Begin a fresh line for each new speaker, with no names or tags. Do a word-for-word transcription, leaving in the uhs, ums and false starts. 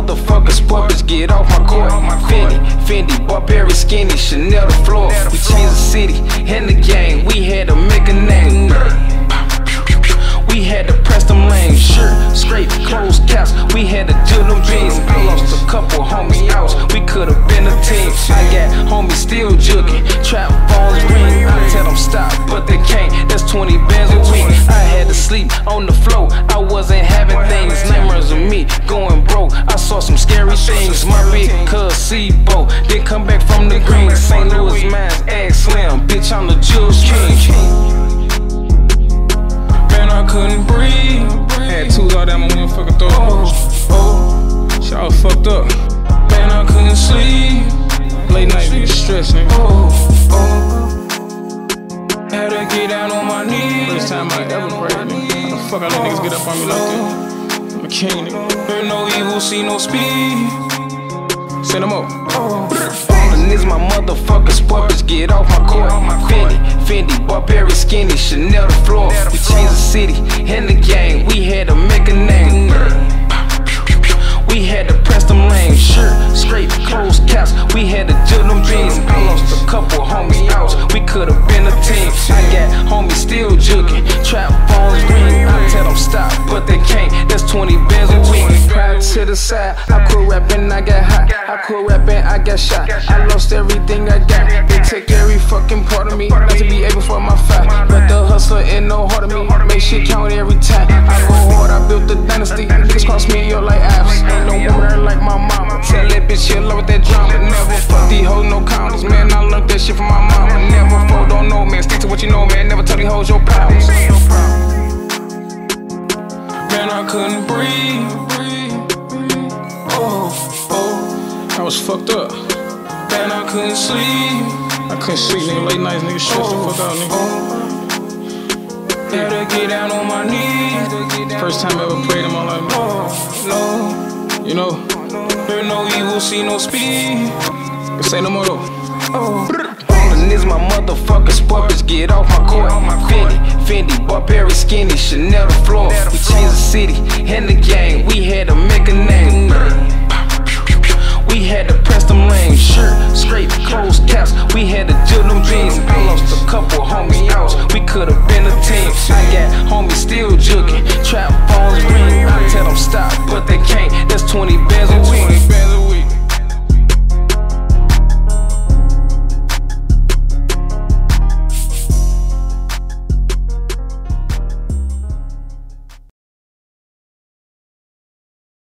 motherfucker sport, bitch, get off my court. Fendi, Fendi, Burberry, skinny, Chanel the floor. We changed the city and the game, we had to make a name. We had to press them lanes, shirt, scrape, clothes, caps. We had to do them dreams. I lost a couple homies out, we could've been a team. I got homies still jugging, trap phones ring. I tell them stop, but they can't. That's twenty bands a week. I had to sleep on the floor, I wasn't having things. Nightmares of me going broke. I saw some scary things. My big cuz C-Bo didn't come back from the green. Saint Louis Mines, Ag Slim, bitch, I'm the Jules King. Man, I couldn't breathe. Had tools all down my motherfucking throat. Oh, oh, shit, I was fucked up. Man, I couldn't sleep. Late night, nigga, stress, nigga. Oh, oh, had to get down on my knees. First time I ever prayed, nigga. How the fuck I let niggas get up on me like that? I'm a king, nigga. Heard no evil, see no speed. Send them up. Oh. And this my motherfucker sport, bitch, get off my court. Fendi, Fendi, Burberry, skinny, Chanel the floor. We changed the city and the game, we had to make a name. We had to press them lanes, shirt, scrape, clothes, caps. We had to do them dreams. I lost a couple homies out, we could've been a team. I got homies still jugging, trap phones ring. I tell them stop, but they can't. That's twenty bands a week. Proud to the side, I quit rapping, I got hot. I quit rapping, I got shot. I lost everything I got. They took every fucking part of me, not to be able for my fight. But the hustler ain't no heart of me, make shit count every time. I go hard, I built the dynasty. Niggas cross me up like apps. Ain't no woman there like my mama. Tell that bitch she love with that drama. Never fuck these hoes, no counters. Man, I learned that shit from my mama. Never fold, don't know, man. Stick to what you know, man. Never tell these hoes your problems. Man, I couldn't breathe. Oh, oh, I was fucked up. Man, I couldn't sleep. I couldn't sleep, nigga. Late nights, nigga, stressed the fuck out, nigga. Had to get down on my knees. First time I ever prayed in my life. Oh, no, you know, heard no evil, see no speed. Say no more though. Oh. And this my motherfucker sport, bitch, get off my court. Fendi, Fendi, Burberry, skinny, Chanel the floor. We changed the city and the game, we had to make a name. We had to press them lanes, shirt, scrape, clothes, caps. We had to do them dreams. I lost a couple homies out, we could've been a team. I got homies still jugging,